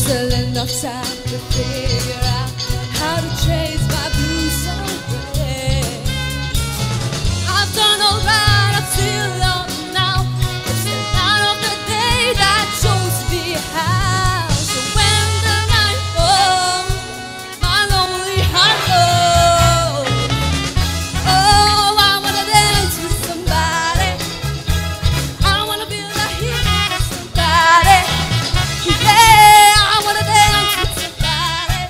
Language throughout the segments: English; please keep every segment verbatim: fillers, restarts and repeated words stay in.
still enough time to figure out how to chase my blues away. I've done all right up till now. It's the night of the day that shows me how. So when the night falls, my lonely heart knows. Oh, I wanna dance with somebody. I wanna feel the heat with somebody. Yeah, I wanna dance with somebody.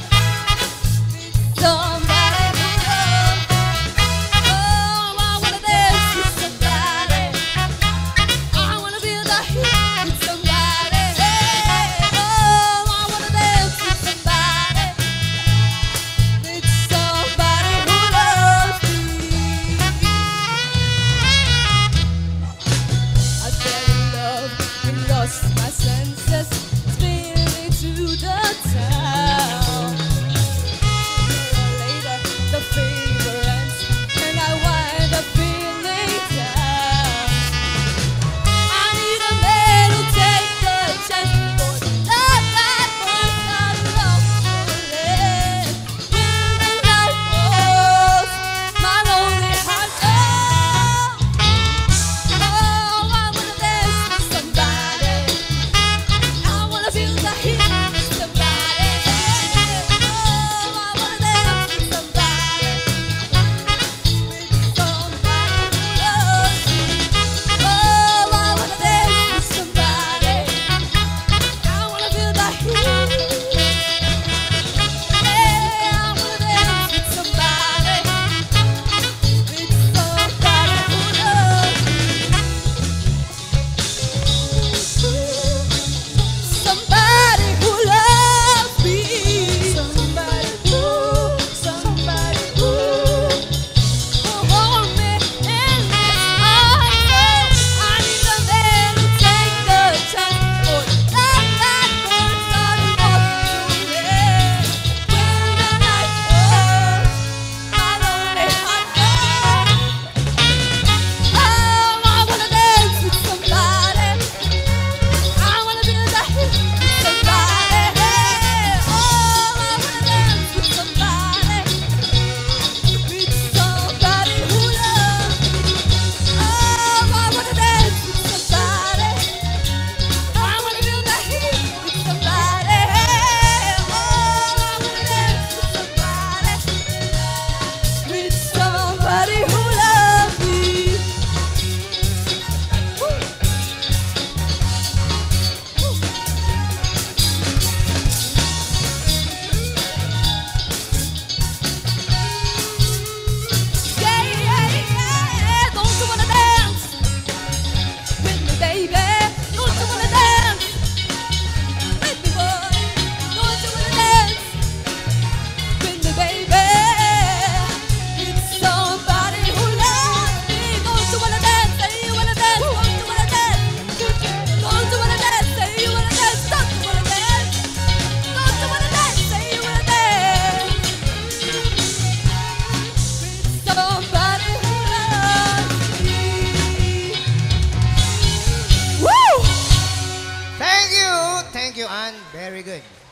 With somebody who loves. Oh, I wanna dance with somebody. I wanna feel the heat with somebody. Yeah, oh, I wanna dance with somebody. With somebody who loves me. I fell in love and lost my senses, spinning to the town. Sooner or later, the fever ends, and I wind up feeling down. I need a man who'll take the chance for the love that burns out love forever. When the night falls, my lonely heart knows. Oh, I wanna dance with somebody. I wanna feel the heat with somebody. Oh, I wanna dance with somebody. With somebody who loves me. Oh, I wanna dance with somebody. I wanna feel the heat. Yeah, I wanna dance with somebody. With somebody who loves me. Somebody who loves me. Somebody who, somebody who will hold me in his arms. I need a man who take the chance for love that burns out love forever. When the night falls, my lonely heart knows. Oh, I wanna dance with somebody. I wanna feel the heat with somebody. Oh, I wanna dance with somebody. With somebody who loves me. Oh, I wanna dance with somebody. I wanna feel the heat with somebody. Oh, I wanna dance with somebody. With somebody who loves me. Woo. Yeah, yeah, yeah. Don't you wanna dance with me, baby? Don't you wanna dance with me, boy? Don't you wanna dance with me, baby? With somebody who loves me. Don't you wanna dance? Say you wanna dance. Don't you wanna dance? Don't you wanna dance? Say you wanna dance. Don't you wanna dance? Don't you wanna dance? Say you wanna dance. Somebody who loves me. Woo! Thank you, thank you, Ann. Very good.